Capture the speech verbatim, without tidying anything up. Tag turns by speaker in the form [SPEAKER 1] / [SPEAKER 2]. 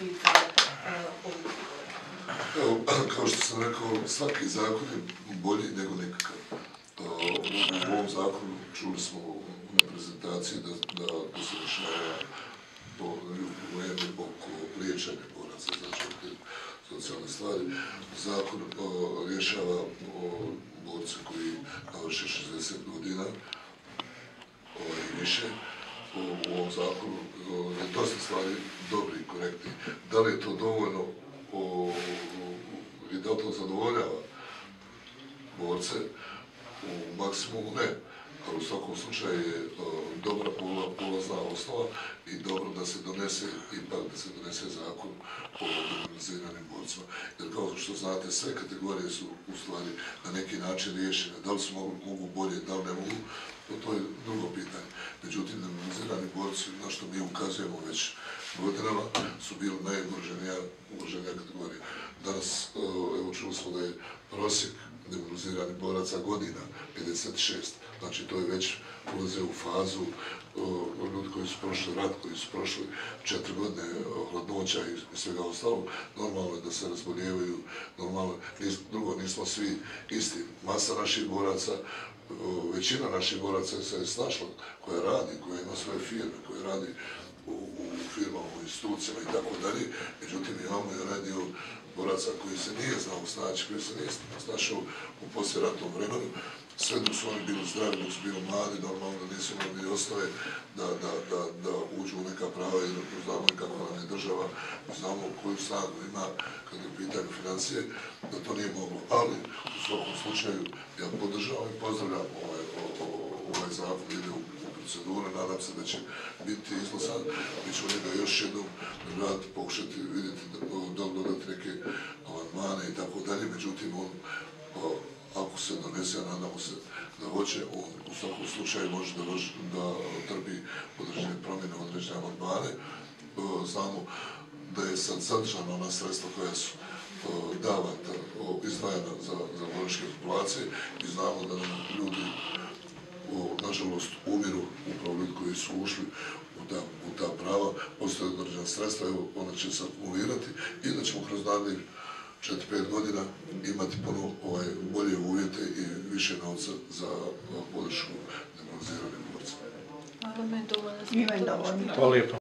[SPEAKER 1] pitanje politike?
[SPEAKER 2] Evo, kao što sam rekao, svaki zakon je bolji nego nekakav. U ovom zakonu čuli smo na prezentaciji da, da, da se rješava problemi oko liječenja boraca, znači te socijalne stvari. Zakon o, rješava o borce koji navrše šezdeset godina i više. U ovom zakonu je dosta stvari dobri i korektni. Da li je to dovoljno i da li to zadovoljava borce? U maksimumu ne, ali u svakom slučaju je dobra polazna osnova i dobro da se donese, ipak da se donese zakon o demobiliziranim borcima. Jer kao što znate, sve kategorije su u stvari na neki način riješene. Da li su mogu, mogu bolje, da li ne mogu, to je drugo pitanje. Međutim, demobilizirani borci, na što mi ukazujemo već godinama, su bili najugroženija kategorija. Danas, evo čuli smo da je prosjek demobiliziranih boraca godina pedeset šest. Znači to je već ulaze u fazu o, ljudi koji su prošli rat, koji su prošli četiri godine hladnoća i svega ostalog. Normalno je da se razboljevaju, normalno, nis, drugo, nismo svi isti. Masa naših boraca, o, većina naših boraca se je snašla, koja radi, koja ima svoje firme, koja radi u, u firmama, u institucijama i tako dalje. Međutim, imamo i onaj dio boraca koji se nije znao snaći, koji se nije snašao u posljeratnom vremenu. Sve dok su oni bili zdravi, dok su bili mladi, normalno da nisu imali osnove da, da, da, da uđu u neka prava jer znamo i kako nam je država, znamo koju snagu ima kad je u pitanju financije, da to nije moglo. Ali u svakom slučaju ja podržavam i pozdravljam ovaj, ovaj zakon ide u, u proceduru, nadam se da će biti izglasan, mi ćemo njega još jednom rad pokušati vidjeti da li dodati neke amandmane i tako dalje, međutim on ako se donese, a nadamo se da hoće, on u svakom slučaju može da, da trpi određene promjene, određene amandmane. Znamo da je sad sadržana ona sredstva koja su davata, izdvajana za, za bolničke populacije i znamo da nam ljudi, nažalost, umiru, upravo ljudi koji su ušli u ta, u ta prava, postoje određena sredstva, evo ona će se akumulirati i da ćemo kroz narednih četiri pet godina imati puno ovaj, bolje uvjete i više novca za podršku demobiliziranim borcima.
[SPEAKER 1] Hvala, me dovoljno.
[SPEAKER 3] Hvala lijepo.